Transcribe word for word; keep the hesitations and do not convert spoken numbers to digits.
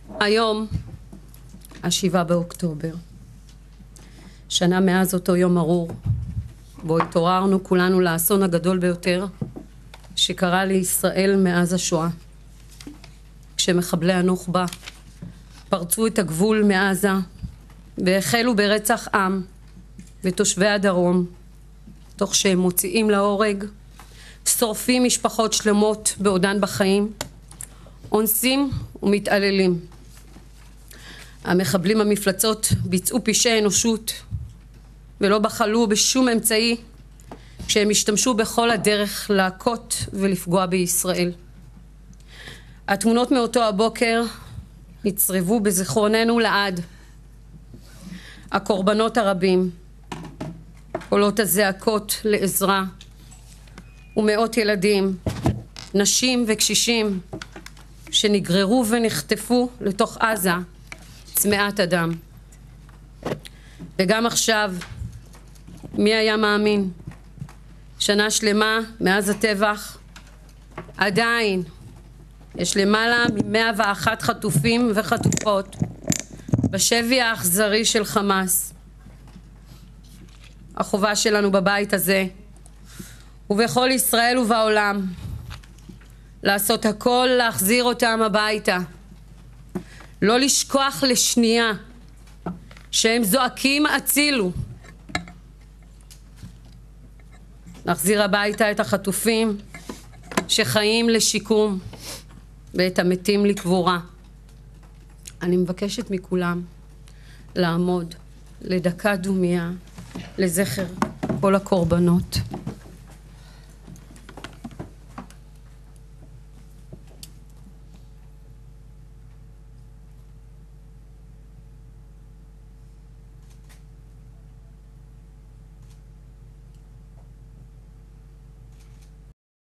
היום, השבעה באוקטובר, שנה מאז אותו יום ארור, בו התעוררנו כולנו לאסון הגדול ביותר שקרה לישראל מאז השואה. כשמחבלי הנוח'בה פרצו את הגבול מעזה והחלו ברצח עם ותושבי הדרום, תוך שהם מוציאים להורג, שורפים משפחות שלמות בעודן בחיים, אונסים ומתעללים. המחבלים המפלצות ביצעו פשעי אנושות ולא בחלו בשום אמצעי כשהם השתמשו בכל הדרך להכות ולפגוע בישראל. התמונות מאותו הבוקר נצרבו בזיכרוננו לעד. הקורבנות הרבים, קולות הזעקות לעזרה, ומאות ילדים, נשים וקשישים שנגררו ונחטפו לתוך עזה צמאת אדם. וגם עכשיו, מי היה מאמין? שנה שלמה מאז הטבח, עדיין יש למעלה מ-מאה ואחת חטופים וחטופות בשבי האכזרי של חמאס. החובה שלנו בבית הזה ובכל ישראל ובעולם לעשות הכל להחזיר אותם הביתה. לא לשכוח לשנייה שהם זועקים הצילו. להחזיר הביתה את החטופים שחיים לשיקום ואת המתים לקבורה. אני מבקשת מכולם לעמוד לדקה דומייה לזכר כל הקורבנות.